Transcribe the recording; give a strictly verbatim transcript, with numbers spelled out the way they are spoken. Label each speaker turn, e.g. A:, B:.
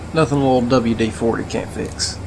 A: Nothing a little W D forty can't fix.